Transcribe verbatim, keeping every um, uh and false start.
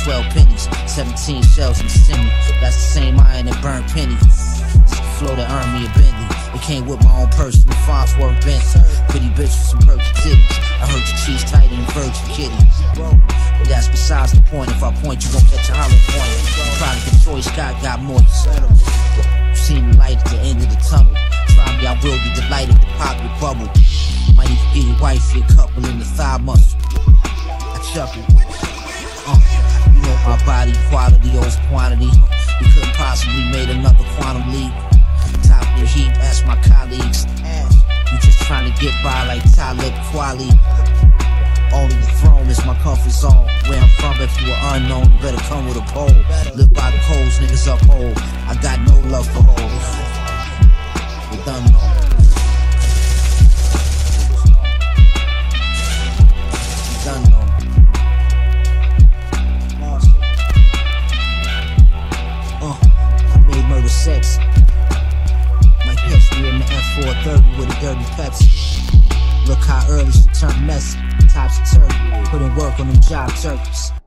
twelve pennies, seventeen shells in the semi. That's the same iron that burned pennies. It's the flow that earned me a Bentley. It came with my own personal Farnsworth Benz. Pretty bitch with some perky titties. I heard your cheese tight and virgin kitty. But that's besides the point. If I point, you won't catch a hollow point. Product of choice, God got moist. You seen the light at the end of the tunnel. Try me, I will be delighted to pop your bubble. Might even get your wife your couple in the thigh muscle. I chuckle. Uh, you know my body quality owes quantity. We couldn't possibly made another quantum leap. Top of the heap, ask my colleagues. You just trying to get by like Talib Kweli. Only the throne is my comfort zone. Where I'm from, if you are unknown, you better come with a pole. Live by the coals, niggas up old. I got no love for hoes. We done know. We done know. Uh, I made murder sex. Might catch me in the F four thirty with a dirty Pepsi. Look how early she turned messy. Topsy turvy, putting work on them job turkeys.